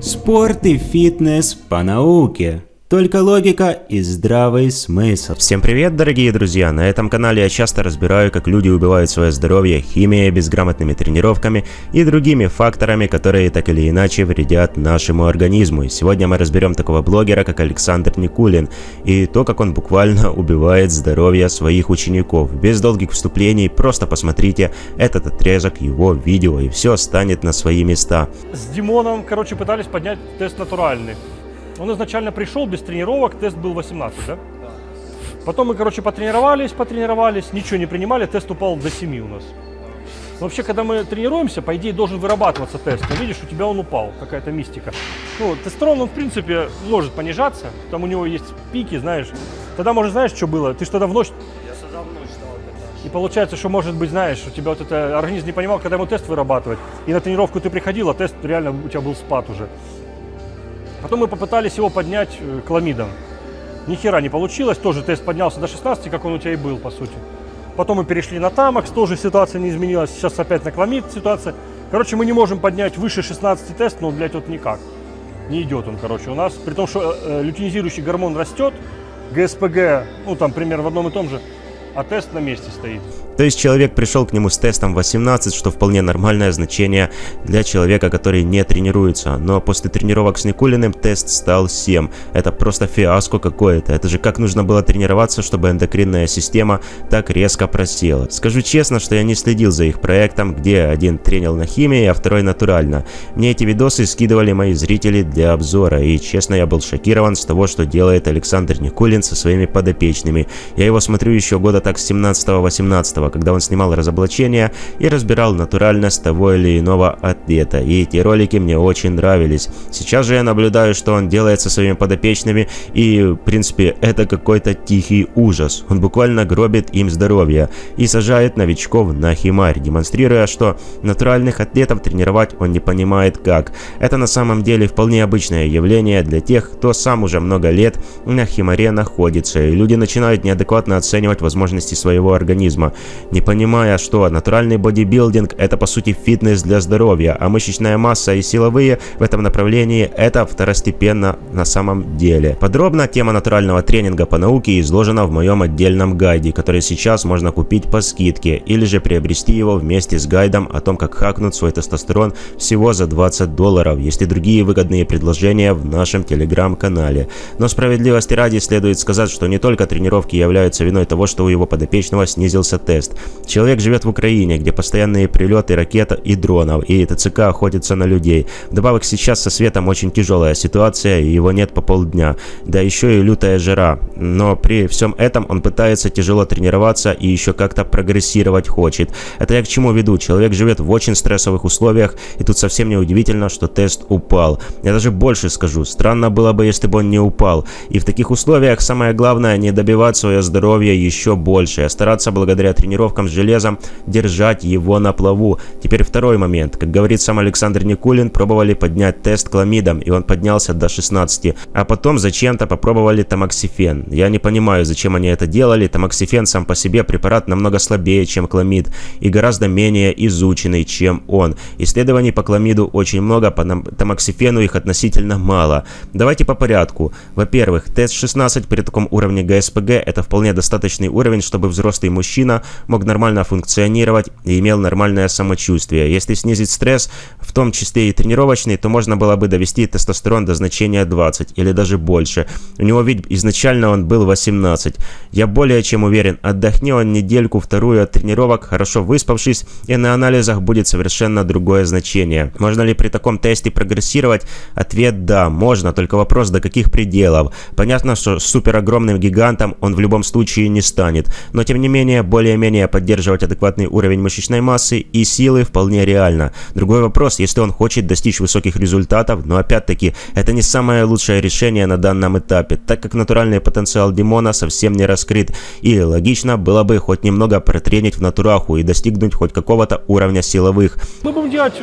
Спорт и фитнес по науке. Только логика и здравый смысл. Всем привет, дорогие друзья! На этом канале я часто разбираю, как люди убивают свое здоровье химией, безграмотными тренировками и другими факторами, которые так или иначе вредят нашему организму. И сегодня мы разберем такого блогера, как Александр Никулин, и то, как он буквально убивает здоровье своих учеников. Без долгих вступлений, просто посмотрите этот отрезок его видео, и все станет на свои места. С Димоном, пытались поднять тест натуральный. Он изначально пришел без тренировок, тест был 18, да? Потом мы, потренировались, ничего не принимали, тест упал до 7 у нас. Но вообще, когда мы тренируемся, по идее, должен вырабатываться тест. Но видишь, у тебя он упал, какая-то мистика. Ну, тестостерон, он, в принципе, может понижаться, там у него есть пики, знаешь. Тогда, может, знаешь, что было? Ты же тогда в ночь... Я тогда в ночь стал кататься. И получается, что, может быть, знаешь, у тебя вот это организм не понимал, когда ему тест вырабатывать. И на тренировку ты приходил, а тест реально у тебя был спад уже. Потом мы попытались его поднять кламидом. Ни хера не получилось, тоже тест поднялся до 16, как он у тебя и был, по сути. Потом мы перешли на тамакс, тоже ситуация не изменилась, сейчас опять на кламид ситуация. Короче, мы не можем поднять выше 16 тест, но, блядь, вот никак. Не идет он, короче, у нас. При том, что лютеинизирующий гормон растет, ГСПГ, ну там примерно в одном и том же, а тест на месте стоит. То есть человек пришел к нему с тестом 18, что вполне нормальное значение для человека, который не тренируется. Но после тренировок с Никулиным тест стал 7. Это просто фиаско какое-то. Это же как нужно было тренироваться, чтобы эндокринная система так резко просела. Скажу честно, что я не следил за их проектом, где один тренил на химии, а второй натурально. Мне эти видосы скидывали мои зрители для обзора. И честно, я был шокирован с того, что делает Александр Никулин со своими подопечными. Я его смотрю еще года так с 17-18, когда он снимал разоблачения и разбирал натуральность того или иного ответа. И эти ролики мне очень нравились. Сейчас же я наблюдаю, что он делает со своими подопечными, и в принципе это какой-то тихий ужас. Он буквально гробит им здоровье и сажает новичков на химарь, демонстрируя, что натуральных атлетов тренировать он не понимает как. Это на самом деле вполне обычное явление для тех, кто сам уже много лет на химаре находится, и люди начинают неадекватно оценивать возможности своего организма, не понимая, что натуральный бодибилдинг — это по сути фитнес для здоровья, а мышечная масса и силовые в этом направлении — это второстепенно на самом деле. Подробно тема натурального тренинга по науке изложена в моем отдельном гайде, который сейчас можно купить по скидке, или же приобрести его вместе с гайдом о том, как хакнуть свой тестостерон всего за $20. Есть и другие выгодные предложения в нашем телеграм-канале. Но справедливости ради следует сказать, что не только тренировки являются виной того, что у его подопечного снизился тест. Человек живет в Украине, где постоянные прилеты ракет и дронов, и ТЦК охотится на людей. Вдобавок сейчас со светом очень тяжелая ситуация, и его нет по полдня. Да еще и лютая жара. Но при всем этом он пытается тяжело тренироваться и еще как-то прогрессировать хочет. Это я к чему веду? Человек живет в очень стрессовых условиях, и тут совсем не удивительно, что тест упал. Я даже больше скажу, странно было бы, если бы он не упал. И в таких условиях самое главное не добивать свое здоровье еще больше, а стараться благодаря тренировкам с железом держать его на плаву. Теперь второй момент. Как говорит сам Александр Никулин, пробовали поднять тест кламидом, и он поднялся до 16. А потом зачем-то попробовали тамоксифен. Я не понимаю, зачем они это делали. Тамоксифен сам по себе препарат намного слабее, чем кламид, и гораздо менее изученный, чем он. Исследований по кламиду очень много, по тамоксифену их относительно мало. Давайте по порядку. Во-первых, тест 16 при таком уровне ГСПГ — это вполне достаточный уровень, чтобы взрослый мужчина мог нормально функционировать и имел нормальное самочувствие. Если снизить стресс, в том числе и тренировочный, то можно было бы довести тестостерон до значения 20 или даже больше. У него ведь изначально он был 18. Я более чем уверен, отдохни он недельку-вторую от тренировок, хорошо выспавшись, и на анализах будет совершенно другое значение. Можно ли при таком тесте прогрессировать? Ответ — да, можно, только вопрос, до каких пределов. Понятно, что супер огромным гигантом он в любом случае не станет, но тем не менее более-менее поддерживать адекватный уровень мышечной массы и силы вполне реально. Другой вопрос, если он хочет достичь высоких результатов, но опять-таки это не самое лучшее решение на данном этапе, так как натуральный потенциал Димона совсем не раскрыт, и логично было бы хоть немного протренить в натураху и достигнуть хоть какого-то уровня силовых. Мы будем делать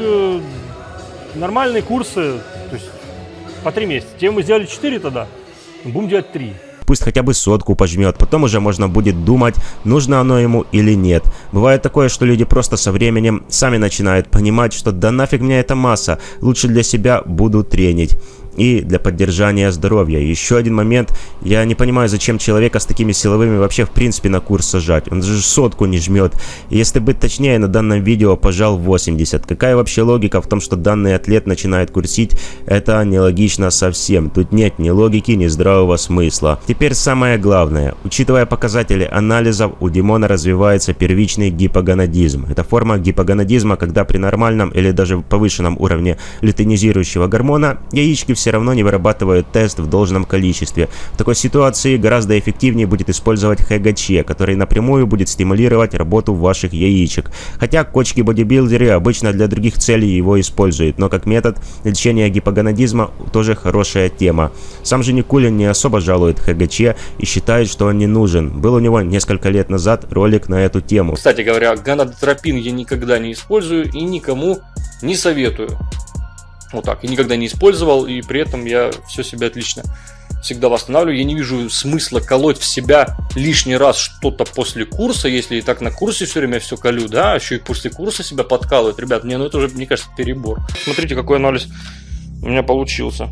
нормальные курсы, то есть по 3 месяца. Те мы сделали 4 тогда, будем делать 3. пусть хотя бы 100 пожмет, потом уже можно будет думать, нужно оно ему или нет. Бывает такое, что люди просто со временем сами начинают понимать, что да нафиг мне эта масса, лучше для себя буду тренить. И для поддержания здоровья. Еще один момент. Я не понимаю, зачем человека с такими силовыми вообще в принципе на курс сажать. Он же 100 не жмет. Если быть точнее, на данном видео пожал 80. Какая вообще логика в том, что данный атлет начинает курсить? Это нелогично совсем. Тут нет ни логики, ни здравого смысла. Теперь самое главное. Учитывая показатели анализов, у Димона развивается первичный гипогонадизм. Это форма гипогонадизма, когда при нормальном или даже повышенном уровне лютеинизирующего гормона яички все равно не вырабатывают тест в должном количестве. В такой ситуации гораздо эффективнее будет использовать ХГЧ, который напрямую будет стимулировать работу ваших яичек. Хотя кочки-бодибилдеры обычно для других целей его используют, но как метод лечения гипогонадизма тоже хорошая тема. Сам же Никулин не особо жалует ХГЧ и считает, что он не нужен. Был у него несколько лет назад ролик на эту тему. Кстати говоря, гонадотропин я никогда не использую и никому не советую. Вот так, и никогда не использовал, и при этом я все себя отлично всегда восстанавливаю. Я не вижу смысла колоть в себя лишний раз что-то после курса, если и так на курсе все время все колю, да, еще и после курса себя подкалывать. Ребят, ну это уже, мне кажется, перебор. Смотрите, какой анализ у меня получился.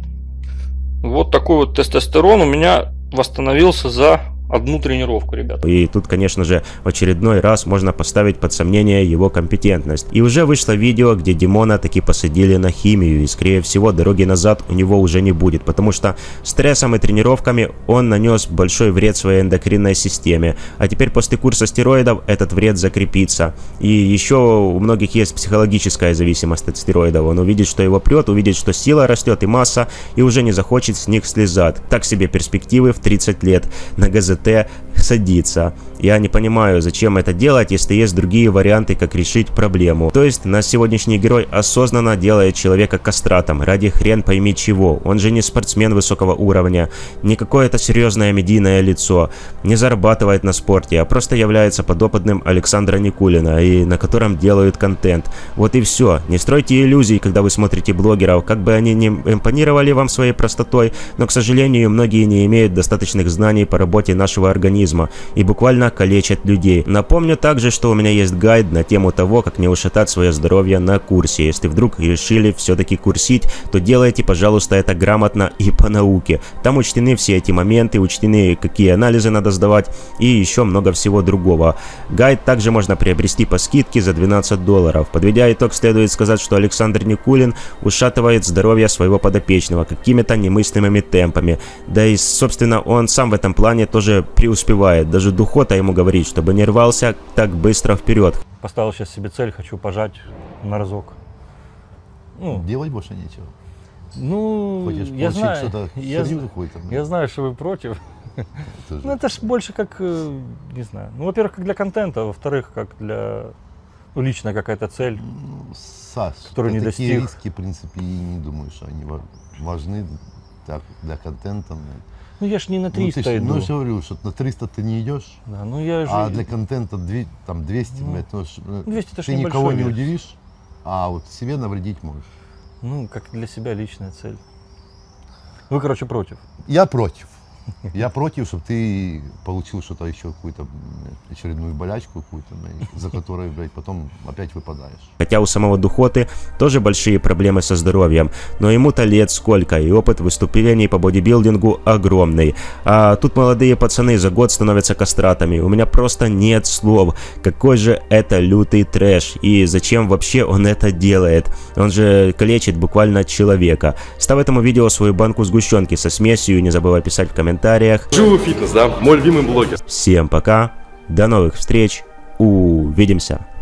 Вот такой вот тестостерон у меня восстановился за одну тренировку, ребята. И тут, конечно же, в очередной раз можно поставить под сомнение его компетентность. И уже вышло видео, где Димона таки посадили на химию, и скорее всего дороги назад у него уже не будет, потому что стрессом и тренировками он нанес большой вред своей эндокринной системе. А теперь после курса стероидов этот вред закрепится. И еще у многих есть психологическая зависимость от стероидов. Он увидит, что его прет, увидит, что сила растет и масса, и уже не захочет с них слезать. Так себе перспективы в 30 лет на ГЗТ садиться. Я не понимаю, зачем это делать, если есть другие варианты, как решить проблему. То есть наш сегодняшний герой осознанно делает человека кастратом ради хрен пойми чего. Он же не спортсмен высокого уровня, не какое-то серьезное медийное лицо, не зарабатывает на спорте, а просто является подопытным Александра Никулина, и на котором делают контент. Вот и все. Не стройте иллюзий, когда вы смотрите блогеров, как бы они не импонировали вам своей простотой, но, к сожалению, многие не имеют достаточных знаний по работе нашего организма и буквально калечат людей. Напомню также, что у меня есть гайд на тему того, как не ушатать свое здоровье на курсе. Если вдруг решили все-таки курсить, то делайте, пожалуйста, это грамотно и по науке. Там учтены все эти моменты, учтены, какие анализы надо сдавать и еще много всего другого. Гайд также можно приобрести по скидке за $12. Подведя итог, следует сказать, что Александр Никулин ушатывает здоровье своего подопечного какими-то немыслимыми темпами. Да и, собственно, он сам в этом плане тоже преуспевает. Даже Духота ему говорит, чтобы не рвался так быстро вперед. Поставил сейчас себе цель, хочу пожать на разок. Ну, делать больше нечего. Ну, Хочешь я знаю, я знаю, что вы против. Ну, это ж больше как, не знаю, ну, во-первых, как для контента, во-вторых, как для, ну, личная какая-то цель, Саш, которую не такие достиг. риски, в принципе, и не думаю, что они важны так, для контента. Ну, я ж не на 300 ну, иду. Ну, я же говорю, что на 300 ты не идешь, Да, ну, я же... а для контента там 200, ну, 200 это ж ты небольшой никого не вес. удивишь, а вот себе навредить можешь. Ну, как для себя личная цель. Вы, короче, против. Я против. Я против, чтобы ты получил что-то еще, какую-то очередную болячку какую-то, за которой, блядь, потом опять выпадаешь. Хотя у самого Духоты тоже большие проблемы со здоровьем, но ему-то лет сколько, и опыт выступлений по бодибилдингу огромный. А тут молодые пацаны за год становятся кастратами. У меня просто нет слов. Какой же это лютый трэш, и зачем вообще он это делает? Он же калечит буквально человека. Ставь этому видео свою банку сгущенки со смесью, не забывай писать в комментариях. Живой фитнес, да? Мой любимый блогер. Всем пока, до новых встреч, увидимся.